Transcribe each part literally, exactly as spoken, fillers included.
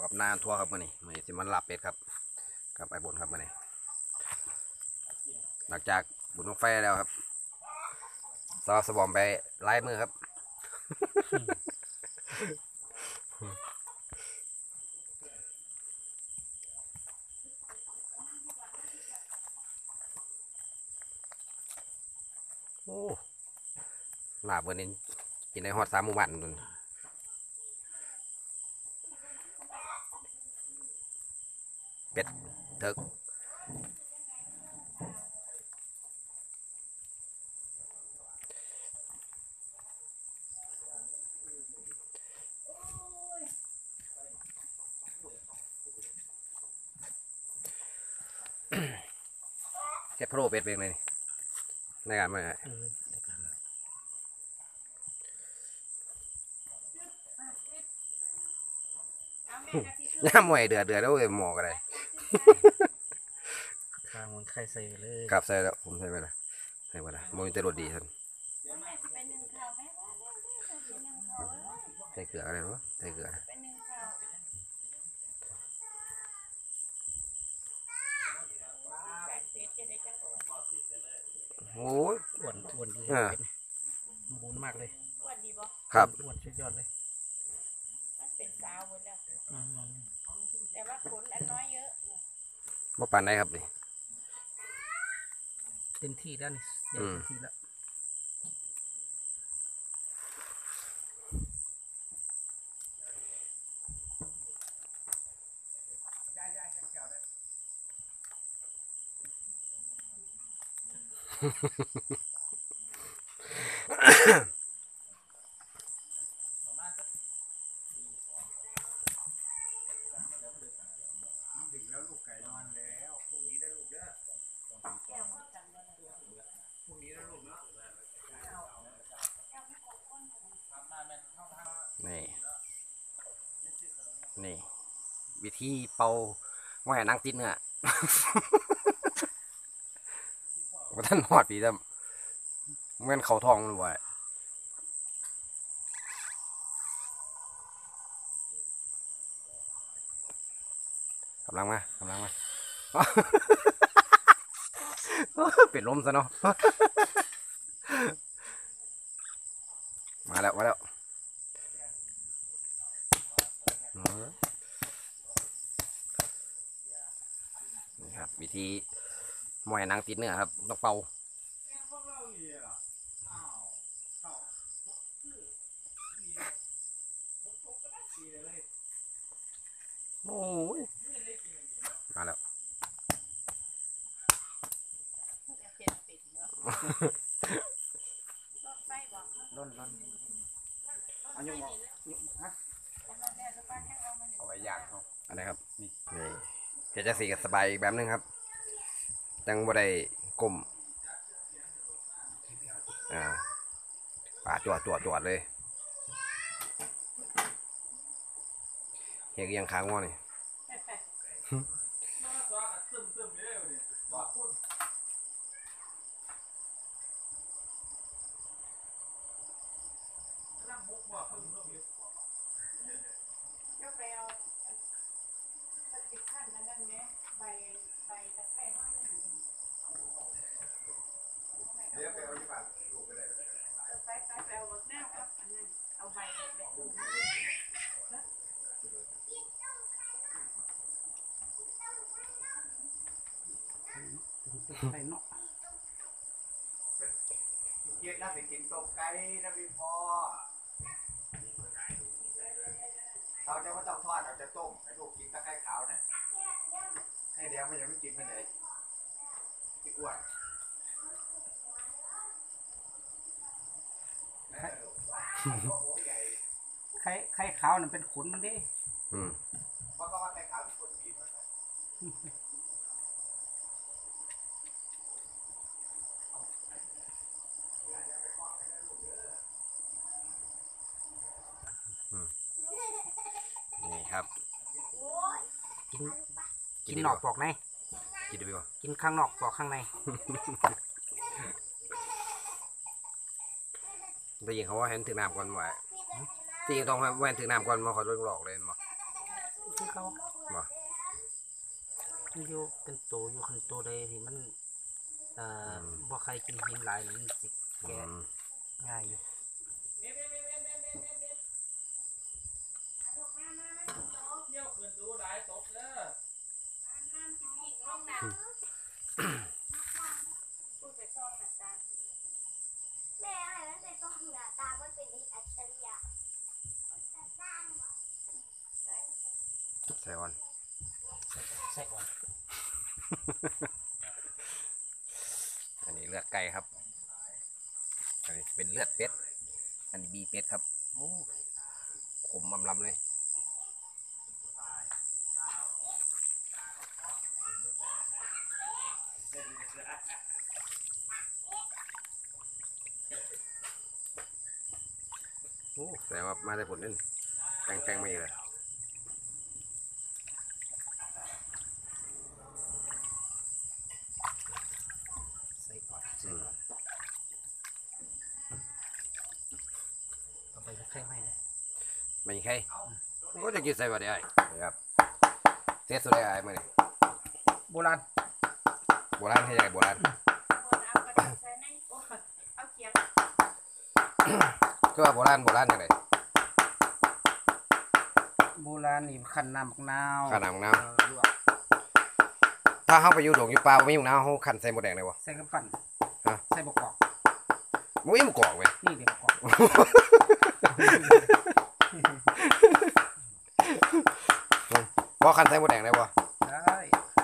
กับนานทัวร์ครับมื่อนี้มื่อนี้สิมันลาบเป็ดครับกับไอ้บุญครับมื่อนี้หลังจากบุญลงไฟแล้วครับสาวสบอมไปไล่มือครับโอ้ลาบมื่อนี้กินในฮอดสามหมู่บ้านนู่นเป็ดเถิกเฮ็ดพะโล้เป็ดเป็นไงนี่ในการมาย่ามวยเดือดเดือดแล้วเอ้ยหมอกันเลยข้างมันไข่ใส่เลยกลับใส่แล้วผมใส่ไปละใส่ไปละมันจะรสดีท่านใส่เกลืออะไรวะใส่เกลือโอ้ยอ้วนอ้วนดีบุญมากเลยครับอ้วนสุดยอดเลยเป็นสาวหมดแล้วแต่ว่าขนอันน้อยเยอะบ่ปานได้ครับนี่เต็มที่แล้วนี่เต็มที่แล้วนี่นี่วิธีเป่าไม่ให้นางติดเนื้อว่าท่านหอดปีแล้วเมื่อเขาทองหรือว่า กำลังมากำลังมาเป็นลมซะเนาะมาแล้วมาแล้วนี่ครับวิธีมวยนางติดเนื้อครับต้องเป่าโอ้ยมาแล้วร้อนร้อนอันนี้ฮะเอาไว้ย่างเขาอะไรครับนี่เดี๋ยวจะสีกับสบายอีกแบบนึงครับจังบ่ได้กลมอ่าป่าจวดจวดจวดเลยเฮียยังค้างว่านี่ไข่เนาะเย็นน่าจะกินต้มไก่นะพี่พ่อเขาจะว่าต้องทอดเราจะต้มให้ลูกกินตะไคร้ขาวเนี่ยให้แดงมันยังไม่กินมันเลยที่อ้วนไข่ไข่ขาวนั่นเป็นขนมันดิอืมเพราะว่าไข่ขาวที่คนกินนี่ครับกินกินนอกปอกในกินได้ป่ะกินข้างนอกปอกข้างในได้ยินเขาว่าเห็นถึงน้ำก่อนว่าที่ต้องว่าเห็นถึงน้ำก่อนมาขอโดนหลอกเลยมั้งคือเขาบ่มันอยู่เป็นโตอยู่คันโตใดที่มันเอ่อบ่ใครกินหินหลายมันสิอืแก่มง่ายอยู่พูดไปซ่องหน้าตาแม่ให้มันเป็นตัวหน้าตามันเป็นเด็กอัจฉริยะใส่อ่อนใส่อ่อนอันนี้เลือดไก่ครับอันนี้เป็นเลือดเป็ดอันนี้บีเป็ดครับโอ้ขมลำๆเลยโอ้แต่ว่ามาได้ผลนึงแกงแกงไม่เลยใส่อ่อนใส่อืมอ่อนเอาไปใส่ไหมนะไม่ใช่ผมก็จะกินใส่บะได้ครับเสียสุดได้ไอ้มื่อนี่โบราณโบราณให้ยังไงโบราณคนเอากระดาษใส่ในโอ้เอาเขียงก็ว่าโบราณโบราณยังไงโบราณนี่ขันน้ำมะนาวขันน้ำมะนาวเอ่อลวกถ้าเขาไปอยู่ดงอยู่ป่าไม่อยู่น้ำเขาขันใส่หมดแดงเลยวะใส่กระปั่นฮะใส่บกกอกมุ้ยมันกรอกเว้ยนี่เดี๋ยวบกกอกพอขันใส่หมดแดงเลยวะได้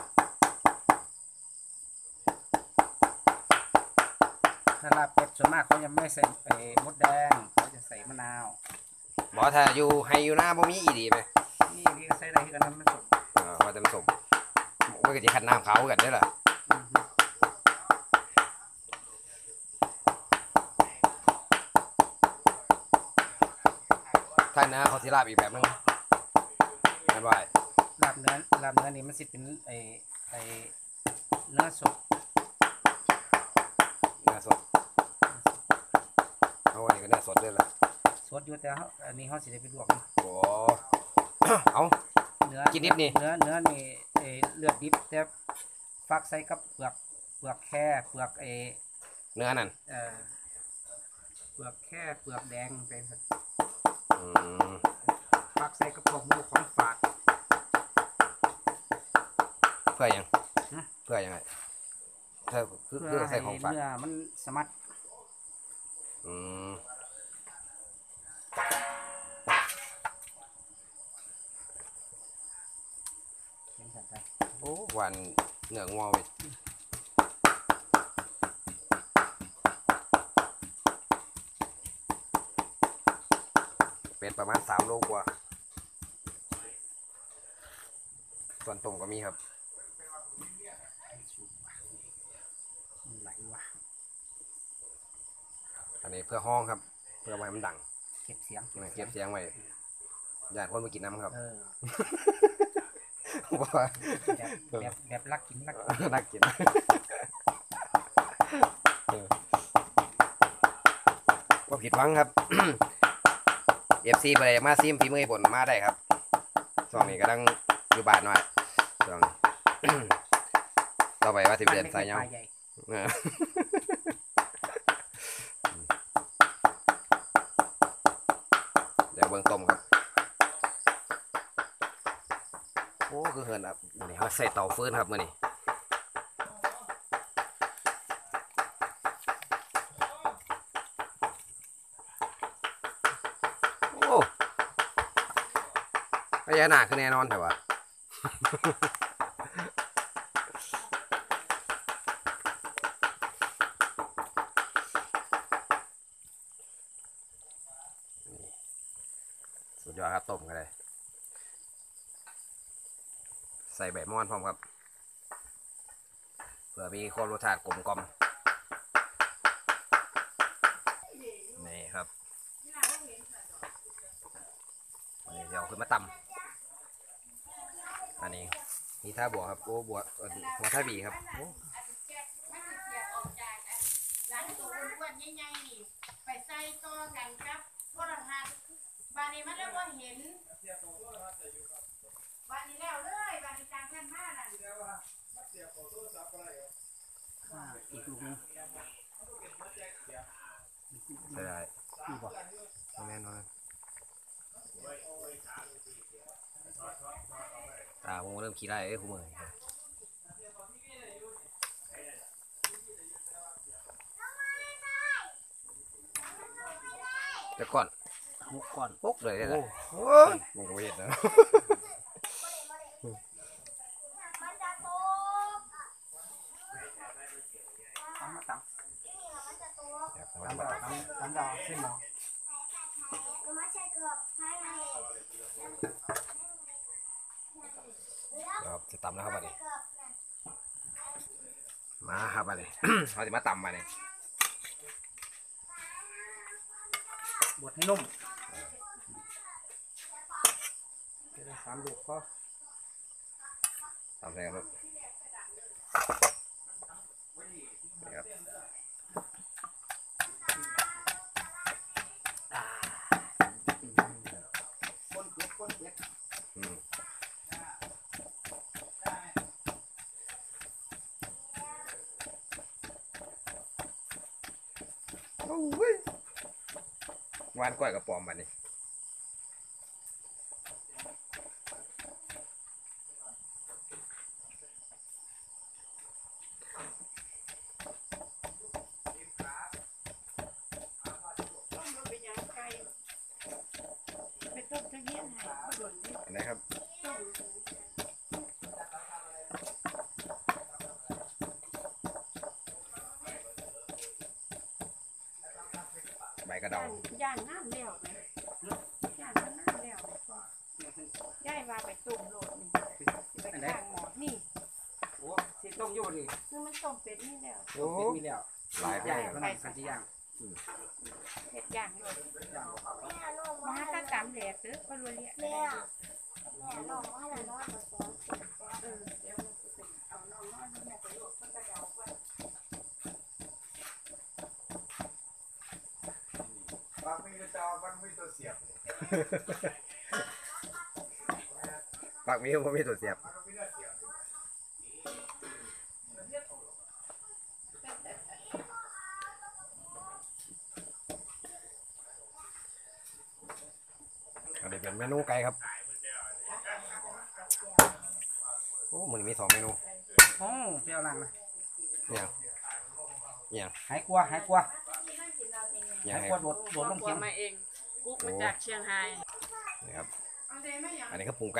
ถ้าลาบเป็ดส่วนมากเขายังไม่ใส่ไอ้มดแดงเขาจะใส่มะนาวบอกถ้าอยู่ให้อยู่หน้าบ่มีอีดีไหมนี่นี่ก็ใส่ได้คือกันนั้นมันสุกเออว่าจะผสมว่าก็จะขันน้ำขาวกันได้ล่ะอือฮึถ้าเนื้อเขาสิลาบอีกแบบนึงนั่นว่าลาบเนื้อลาบเนื้อนี่มันสิเป็นไอ้ไอ้เนื้อสดเนื้อสดเอาอันนี้ก็เนื้อสดด้วยล่ะสดอยู่แต่เขาอันนี้เขาสิได้ไปลวกโอ้ เอาเนื้อกินดิบนี่เนื้อเนื้อนี่เอ่อเลือดดิบแต่ฟักใส่กับเปลือกเปลือกแค่เปลือกเออเนื้อนั่นเอ่อเปลือกแค่เปลือกแดงเป็นสัตว์อืมฟักใส่กับพวกหมูของฝากเพื่อหยังฮะเพื่อหยังไงเพื่อคือเพื่เพื่ออใส่ให้ของฝากเนื้อมันสมัดอืมเป็นสัตว์ไปโอ้หวานเนื้องัวเว้ยเป็ดประมาณสามโลกว่าส่วนตรงก็มีครับมันไหลว่ะอันนี้เพื่อห้องครับ เพื่อไว้มันดังเก็บเสียงเก็บเสียงไว้ญาติคนมากินน้ำครับเออว่าแบบแบบแบบรักกินรักกินน่ากินเออว่าผิดหวังครับ เอฟซีไปมาซิมฝีมือให้ผลมาได้ครับช่วงนี้ก็ต้องอยู่บ้านหน่อยช่วงนี้ ต่อไปว่าสิบเดือนสายยังปลใหญ่เออเดี๋ยวเบิ่งต้มครับ โอ้คือเหินครับมื้อนี้เขาใส่เตาฟืนครับมื้อนี้โอ้พญานาคคือแน่นอนแต่ว่า สุดยอดครับต้มกันเลยใส่ใบม่อนพร้อมครับเพื่อมีความรสชาติกลมกล่อมนี่ครับอันนี้เดี๋ยวขึ้นมาตำอันนี้นี่ท่าบัวครับโอ้บัวเอ่อหัวท่าบีครับโอ้อันแจ๊กมันสิเสียออกจากอันร้านตัวอ้วนๆใหญ่ๆนี่ไปใส่ต่อกันกับโทรทัศน์บานนี้มันแล้วบ่เห็นบใช่ได้นี่บ่แม่นอนตาผมเริ่มขี้ได้เอ้ยคุณมือจะก่อนหกก่อนปุ๊กเลยได้ไหมโอ้มึงก็เห็นนะมันจะโตตำมาตำมันจะโตตำดาวตำดาวเส้นหมอมันไม่ใช่เกือบภายในครับจะตำแล้วครับบัดนี้เกือบนะมาครับบัดนี้ เขาจะมาตำมาเนี่ยบดให้นุ่มจะได้สามลูกก็ตำแทนครับนี่ครับคนเจ็บคนเจ็บอืมโอ้ยวานก้อยกับปอมบัดนี้มันเป็นยังไงไปต้มตะเกียงให้ก็โดนดิอันไหนครับต้มใบกระเดาย่างน้ำแล้วนะย่างน้ำแล้วก็ย่ายว่าไปต้มโลดนี่ไปข้างหม้อนี่โอ้ที่ต้มอยู่ดิคือมันต้มเป็ดนี่แล้วโอ้เป็ดมีแล้วหลายย่าข้าง งขนมกันที่ย่างเผ็ดย่างโลดย่างแม่ลงมามาถ้าตำแหลกหรือก็รวยเลี้ยแม่แม่ลงมาแล้วนอนบนเตียงเออเดี๋ยวมันจะเป็นเอาน้องนอนแม่ไปโลดก็กระเดาก่อนบางมีตัวจอมันมีตัวเสียบปากมีผมมีตัวเสียบมันมีตัวเสียบอันนี้เป็นเมนูไก่ครับโอ้มันมีสองเมนูโอ้เปรี้ยวหลังนะเนี่ยเนี่ยหายกลัวหายกลัวเนี่ยหายให้กลัวโดดโดดลงกลัวเข็มมาเองกุ๊กมาจากเชียงรายนี่ครับเอาได้ไหมยังอันนี้ก็ปรุงไก่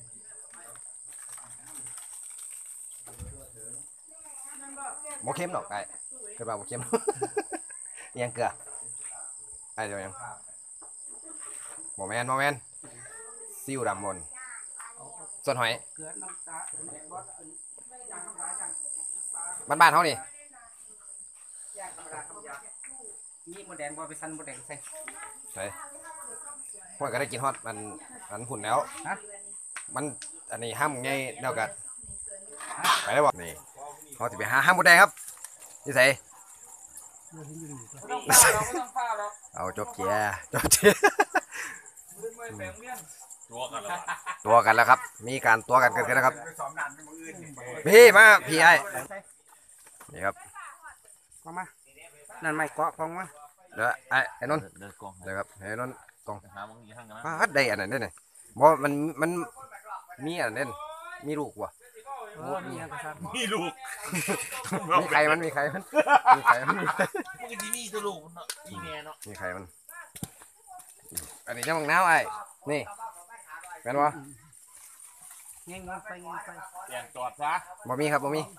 มันบอกแกโมเค็มหรอกไก่เกิดมาโมเค็ม ยังเกลือไอ้เดี๋ยวยังโมแมนโมแมนซิวดำบนส่วนหอยเกลือน้ำตาบอสย่างธรรมดาย่างบ้านๆเขานี่ย่างธรรมดาธรรมดานี่หมดแดงบอไปซันหมดแดงใส่ใช่พวกก็ได้กินฮอตมันมันผุ่นแล้วฮะมันอันนี้ห้ามไงเดียวกันไปได้บ่นี่เขาจะไปหาห้ามหมดแดงครับนี่ใส่ไม่ต้องฟ้าเราไม่ต้องฟ้าเราเอาจบเจียจบเจียลืมไปแบ่งเลี้ยงตัวกันแล้วตัวกันแล้วครับ มีการตัวกันเกิดขึ้นแล้วครับไปสอมนันในมืออื่นนี่พี่มาพี่ไอ้นี่ครับกองมานั่นไม่เกาะกองมาเดี๋ยวไอ้ไอ้นนท์เดินกองเดี๋ยวครับไอ้นนท์กองหามึงอีกข้างกันนะฟาดได้อันนั้นได้ไหนบ่มันมันมีอันนั้นมีลูกว่ะเออมีอะไรกันมีลูกมีใครมันมีใครมันมีใครมันมีใครมึงจะมีตัวลูกเนาะอีเมียเนาะมีใครมันอันนี้จะมังนาวไอ้นี่เป็นวะเงี้ยงไปเงี้ยงไปเปลี่ยนจอดซะบ่มีครับบ่มี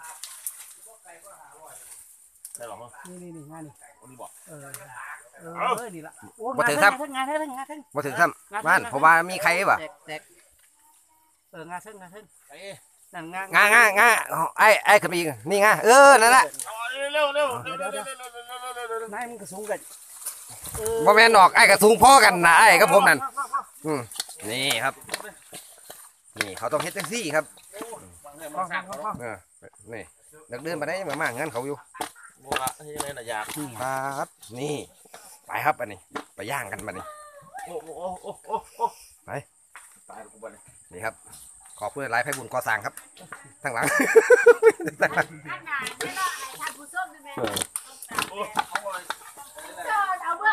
ได้หรอมึงนี่นี่นี่งานนี่คนนี้บอกเออเออเออนี่ละโอ้งานเทั้งงานเทั้งงานเทั้งบ่ถึงซ้ำบ้านเพราะว่ามีใครป่ะแตกแตกเอองานเทั้งงานเทั้งไอ้นั่นงานงางางาไอ้ไอ้ขึ้นไปอีกนี่งาเออนั่นแหละเร็วเร็วเร็วเร็วเร็วเร็วเร็วเร็วเร็วเร็วนายมันก็สูงกันบ่แม่นดอกไอ้กับสูงพ่อกันนะไอ้กับผมนั่นอืมนี่ครับ นี่เขาต้องเฮ็ดจังซี่ครับพ่อพ่อพ่อเออนี่เด็กเดินไปได้ยังมางั้นเขาอยู่โมละที่ยังไงน่ะอยากครับนี่ไปครับอันนี้ไปย่างกันบัดนี้โอ้โอ้โอ้โอ้โอ้ไปตายกูบ้านนี่ครับขอบคุณหลายไพ่บุญก่อสร้างครับทั้งหลังขนาดไม่รอดไหนทำผู้ส้มได้ไหมเออโอ้เอาเลยจอดเอาเบื้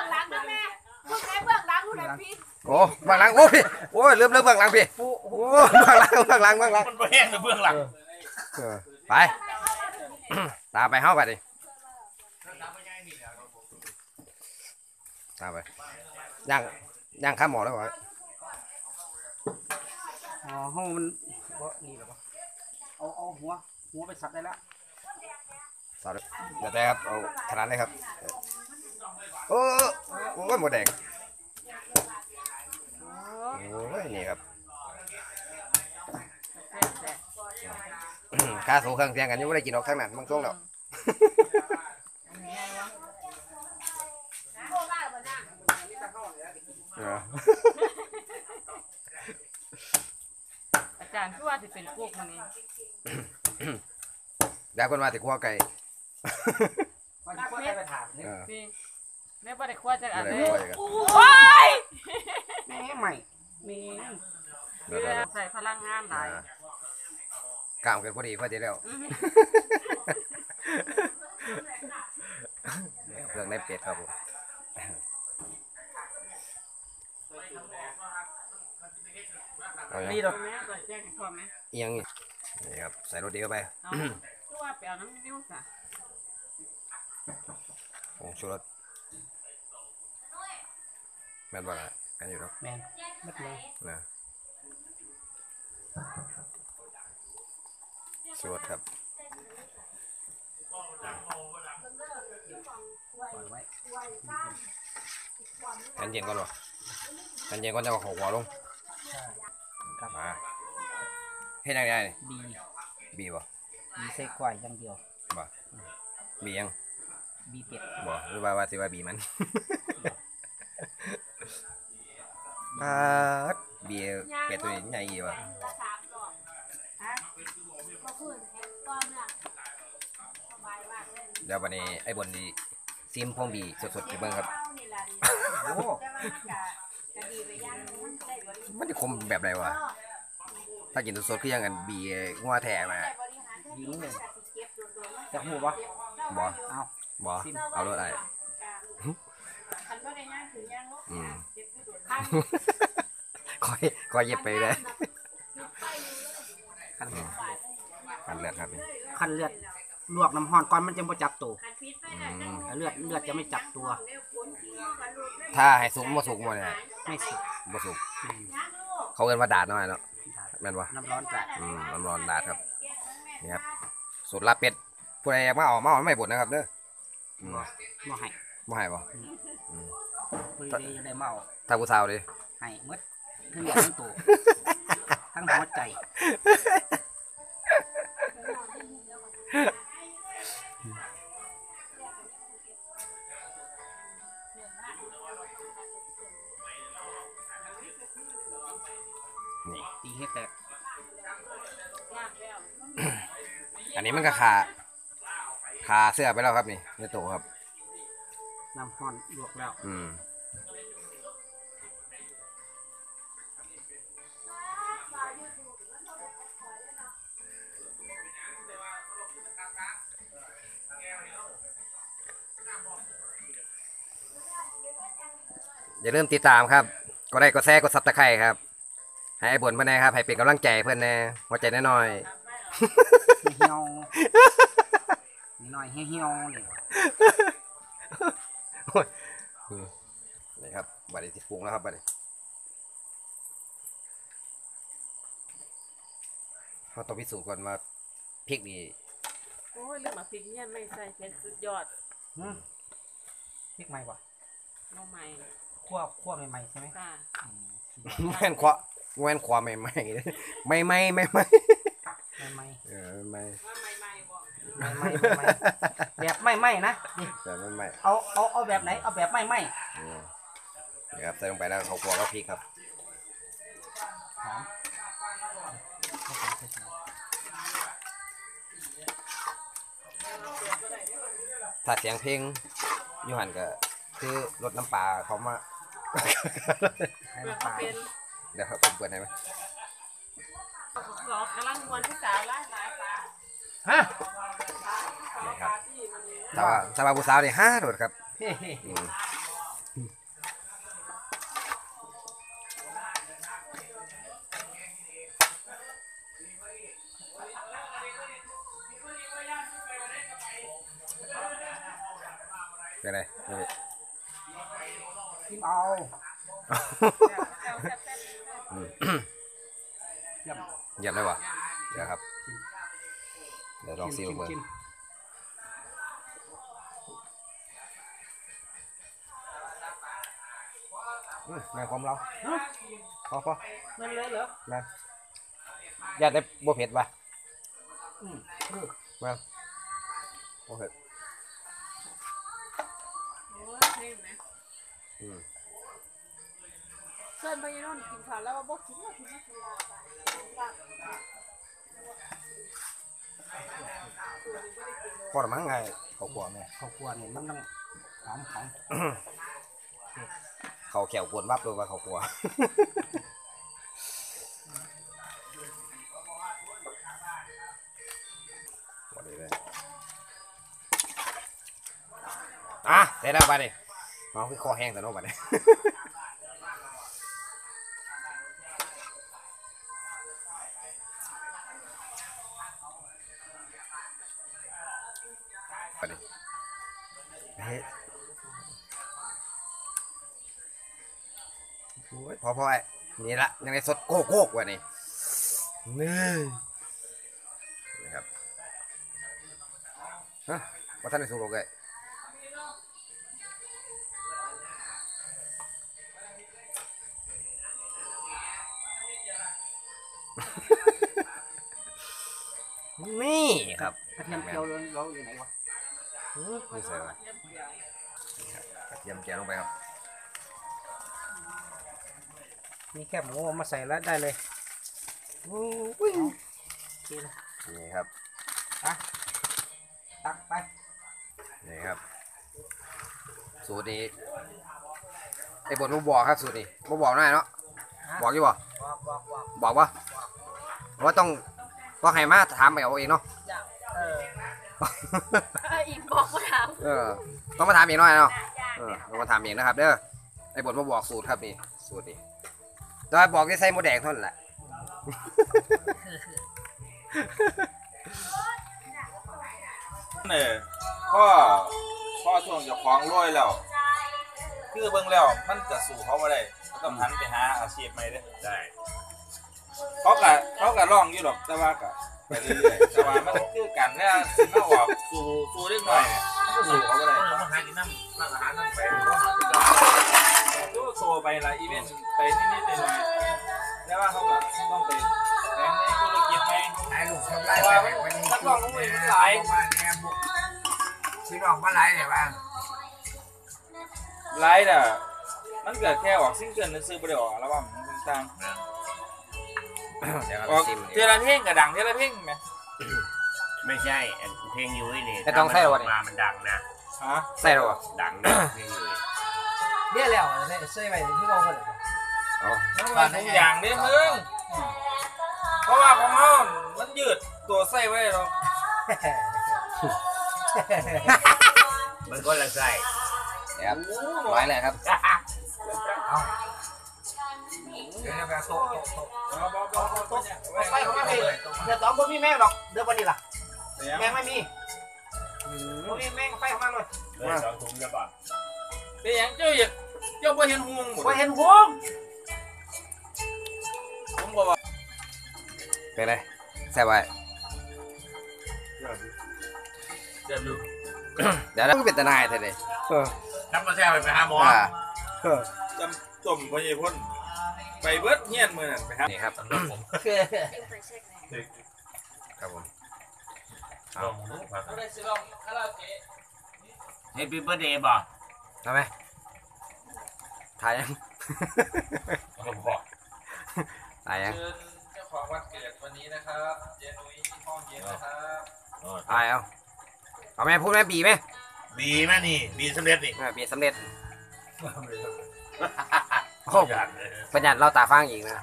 อ้บางหลังโอ้พี่โอ้ยเริ่มเริ่มบางหลังพี่โอ้บางหลังบางหลังบางหลังมันบ่แห้งเลยเบื้องหลังไป ตามไปเฮ้าไปดิตามไปย่างย่างข้ามหมอแล้วเหรออ๋อห้องมันบ่นี่หรอปะเอาเอาหัวหัวไปสับได้แล้วสาวเดี๋ยวแต่ครับเอาขนาดเลยครับโอ้โอ้ยหมดแดงโอ้ยนี่ครับค่าสูเครื่องเสียงกันยังไม่ได้กินออกข้างนั้นบางช่วงแล้วอาจารย์คือว่าสิเป็นพวกมันนี่ได้คนมาติดขั้วไก่มันก็ได้ไปถามเนี่ยนี่แม่บ่ได้ครัวจักอันไม่เลได้ยขั้วกันโอ้ยแม่ใหม่แม่เดี๋ยวเดี๋ยวใส่พลังงานหลายกล้ามกันพอดีพอดีแล้วเครื่องในเป็ดครับผมเอาอย่างนี่ดอกแม่ก็แจ้งให้พ่อแม่เอียงนี่นี่ครับใส่รถดีเข้าไปเอาคือว่าไปเอาน้ำนิ้วซะโอ้ชูรสแม่นบ่ล่ะกันอยู่เนาะแม่นมัดเลยนะชูรสครับปล่อยไว้กันเย็นก่อนวะกันเย็นก่อนจะเอาหัวลงใช่ครับมาเฮ็ดยังไงนี่บีบีบ่บีใส่ควายอย่างเดียวบ่บียังบีเป็ดบ่หรือว่าว่าสิว่าบีมันปาดบีเป็ดตัวนี้ใหญ่อีวะเดี๋ยววันนี้ไอ้บนนี้ซิมพองบีสดๆให้เบิ่งครับโอ้มันจะคมแบบไหนวะถ้ากินสดๆคือยังกันบีงัวแท้มาบีนี่เลยจากหมูปะบ่เอาบ่เอารถไอ้คันบ่ได้ย่างคือย่างลูกอืมเจ็บอยู่โดนคันคอยคอยเย็บไปเลยคันเลือดอันเลือดครับนี่คันเลือดลวกน้ำห้อนก่อนมันจะบ่จับตัวคันพิษไปน่ะจังเลือดเลือดจะไม่จับตัวเร็วฝนที่ห้องกันลูกถ้าให้สุกบ่สุกบ่เนี่ยไม่สุกบ่สุกอืมย่างลูกเขาเอิ้นว่าดาดหน่อยเนาะแม่นบ่น้ำร้อนจัดอืมน้ำร้อนดาดครับนี่ครับสูตรลาบเป็ดผู้ใดอยากมาเอามาเอาไม่บ่นนะครับเด้ออืมบ่ให้บ่ให้บ่อืมบริเวณได้เมาถ้าผู้สาวดิให้หมดทั้งเลือดทั้งตัวทั้งหัวใจตีให้แตกอันนี้มันก็ขาขาเสื้อไปแล้วครับนี่ในโตครับน้ำห้อนลวกแล้วอืมอย่าลืมติดตามครับก็ได้ก็แซ่ก็ซับตะไคร่ครับให้ไอ้บนเพื่อนนะครับให้เป็นกำลังใจเพื่อนแน่หัวใจน้อยเหี่ยวหน่อยเหี่ยวเลยๆนี่ครับบัดนี้ที่ปรุงแล้วครับบัดนี้เราต้องพิสูจน์ก่อนว่าพริกนี่โอ้ยเรื่องมาพริกเนี่ยไม่ใส่เป็นสุดยอดอืมพริกใหม่ปะน้องใหม่คั่วคั่วใหม่ๆใช่ไหมค่ะอืมแม่นควะแม่นควาใหม่ใหม่ไม่ไม่ไม่ไม่ใหม่เออไม่ว่าใหม่ๆบอกๆใหม่ๆใหม่ๆแบบไม่ไหม้นะนี่แต่ไม่ไม่เอาเอาเอาแบบไหนเอาแบบไม่ไหม้อืมนี่ครับใส่ลงไปแล้วเขาครัวก็พริกครับหอมถ้าเสียงเพลงอยูหันก็คือรดน้ำปลาเขามาให้เพื่อน้ำปเขาลาเป็นเดี๋ยวครับผมเปิดให้ไหมหลอกกำลังมวนที่สาวไล่สายฟ้าฮะนี่ครับถ้าว่าถ้าว่าผู้สาวนี่ห้าโดดครับเฮ้อืมเป็นไรกินเอาเยี่ยมเลยวะเดี๋ยวครับเดี๋ยวลองซิลเบิ่งแม่ความเราพอพอนั่นเลยเหรอแม่อยากได้บัวเผ็ดป่ะอืมมาบัวเผ็ดโอ้ยเห็นไหมอืมเชิญไปนู่นกินข้าวแล้วบอกกินว่ากินไม่กินลาไปพอละมั้งไงเขากลัวแม่ข้าวคั่วเนี่ยมันต้องหอมหอมเขาแขวกวนวับเลยว่าเขากลัวอ่ะเสร็จแล้วไปดิน้องคือคอแห้งแต่น้องไปดิไปดิเฮ้ยโอ้ยพอพอไอ้นี่ละยังไงสดโก้โก้กว่านี่นี่นะครับฮะว่าท่านได้สูงลงเลยนี่ครับกระเทียมเจียวเราเราอยู่ไหนวะนี่ใส่ไปกระเทียมแกงลงไปครับมีแค่หมูเอามาใส่แล้วได้เลยโอ้ยโอเคเลยนี่ครับตักไปนี่ครับสูตรนี้ไอ้บทมาบอกครับสูตรนี้มาบอกหน่อยเนาะบอกอยู่บ่บอกบอกบอกบอกว่าว่าต้องต้องให้มาถามไปเอาเองเนาะเออเอออีกบอกมาถามเออต้องมาถามเองหน่อยเนาะเออต้องมาถามเองนะครับเด้อไอ้บทมาบอกสูตรครับนี่สูตรนี้แต่ว่าบอกที่ใส่หมูแดงเท่านั้นแหละเนี่ยพ่อพ่อช่วงจะคล้องรวยแล้วคือเบิ่งแล้วมันจะสู่เขาไม่ได้ก็ต้องหันไปหาอาชีพใหม่เด้อใช่เขากะเขากะร้องอยู่หรอกแต่ว่ากะไปเรื่อยๆแต่ว่ามันคือกันเนี่ยมาออกสู่สู่เล็กน้อยเนี่ยมันก็สู่เขาไม่ได้มาหากินน้ำมาหาน้ำไปก็โชว์ไปหลายอีเวนต์ไปนิดๆหน่อยๆแต่ว่าเขาก็ต้องไปแรงในธุรกิจไหมไอ้ลูกทำไรไปวันนี้มาเนี่ยบุกพี่น้องมาไล่เนี่ยบ้างไลฟ์อ่ะมันเกิดแค่ออกซิงเกิลซื้อไปได้ออกอัลบั้มต่างเดี๋ยวๆอเราอกซิมเทละเพลงกับดังเทละเพลงไหมไม่ใช่อันเพลงยุ้ยนี่ไม่ต้องใส่หรอมามันดังนะฮะใส่หรอดังนะเพลงยุ้ยเรียกแล้วเนี่ยใส่ไปที่เราเลยเอามันมาทุกอย่างเด้มึงเพราะว่าของเขามันยืดตัวใส่ไว้หรอกมันก็ละใส่เดี๋ยวร้อยเลยครับเดี๋ยวจะไปโต๊ะโต๊ะโต๊ะโต๊ะโต๊ะไปของมันเลยเดี๋ยวตอนบ่มีแมงหรอกเดี๋ยววันนี้ล่ะแมงไม่มีบ่มีแมงไฟของมันเลยเลยสองถุงจะบอกเป็นอย่างเจ้าอยากเจ้าบ่เห็นห่วงหมดบ่เห็นห่วงผมบอกว่าเป็นไรแซ่บไว้เดี๋ยวดูเดี๋ยวเราเป็นตาหนายเถอะเลยทำมาแซ่บไปหาหมออ่าจำต้มพญพลไปเบิดเฮียนมือนั่นไปครับนี่ครับไปเช็คไหนครับผมลองดูครับไม่ได้สิลองคาราโอเกะเฮปปี้เบิร์ดเดย์บอกทำไหมถ่ายยังผมบอกถ่ายยังเชิญเจ้าของวันเกิดวันนี้นะครับเจนุ้ยที่ห้องเย็นนะครับถ่ายเอาเอาแม่พูดแม่บีไหมบีแม่นี่บีสำเร็จนี่อ่าบีสำเร็จโอ้ประหยัดเราตาฟังอีกนะ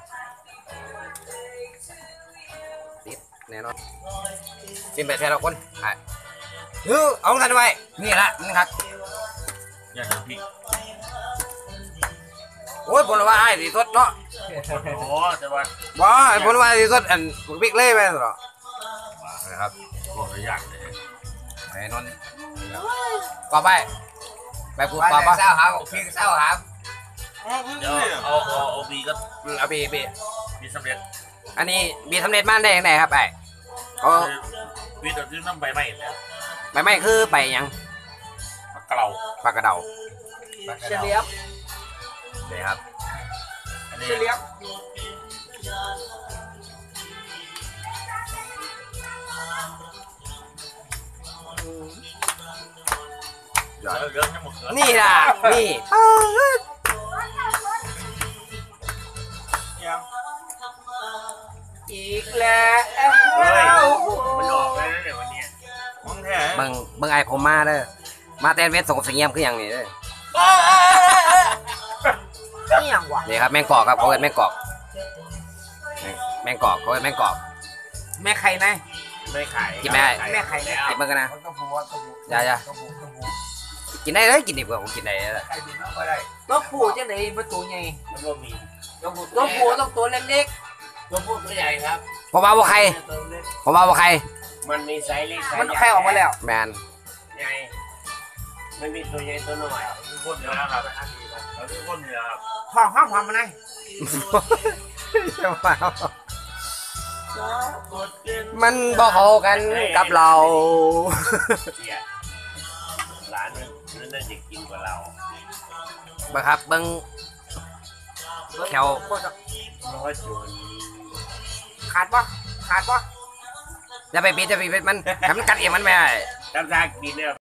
ติดแน่นอนกินไปแค่ละคนถ่ายเออเอาทันไว้นี่ละนี่ครับอยากดูพริกโอ้ยผลว่าไอ้สีสดเนาะโอ้แต่ว่าว้าผลว่าไอ้สีสดอันบิ๊กเล่ไปหรอนะครับโอ้ยอยากเลยไอ้นนท์ต่อไปไปกูว่าปอปะเศร้าหาพี่เศร้าหาเดี๋ยวเอาเอาเอาบีก็เอาบีบีบีสำเร็จอันนี้บีสำเร็จมาได้ยังไงครับไอ้เขาบีตัวที่น้ำใบไม้แล้วใบไม้คือใบหยังมะเกลาปลากระเดาเฉลียบเลยครับอันนี้เฉลียบเรื่องเรื่องทั้งหมดนี่ล่ะนี่ยังอีกแล้วเฮ้ยมันออกไปแล้วเนี่ยวันนี้ของแท้เบิ่งเบิ่งไอ้ผมมาเด้อมาแตนเวทส่งเสียงคือหยังนี่เด้อนี่ยังวะนี่ครับแมงกอกครับเขาเอิ้นแมงกอกแมงกอกเขาเอิ้นแมงกอกแม่ไข่ไหมไม่ขายกินไม่ได้แม่ไข่แล้วกินเบิ่งกันนะมันก็ผัวก็ผัวอย่าอย่าก็ผัวก็ผัวกินได้เลยกินดิบกว่าผมกินได้เลยใครบินก็ได้ตัวผู้จังไหนประตูใหญ่มันก็มีตัวผู้ต้องตัวเล็กตัวพูดตัวใหญ่ครับผมว่าบ่ใครตัวเล็กผมว่าบ่ใครมันมีไซส์เล็กไซๆส์มันไข่ออกมาแล้วแมนใหญ่มันมีตัวใหญ่ตัวน้อยทุกคนเยอะนะครับเราทุกคนเยอะครับห้องห้องความมันไงมันบ่เข้ากันกับเราเสียร้านนั้นน่าจะกินกว่าเราเบิ่งครับเบิ่งแถวร้อยจุนขาดปะขาดปะอย่าไปปิดอย่าไปปิดมันให้มันกัดเองมันไม่ได้ตามทางกินเนี่ย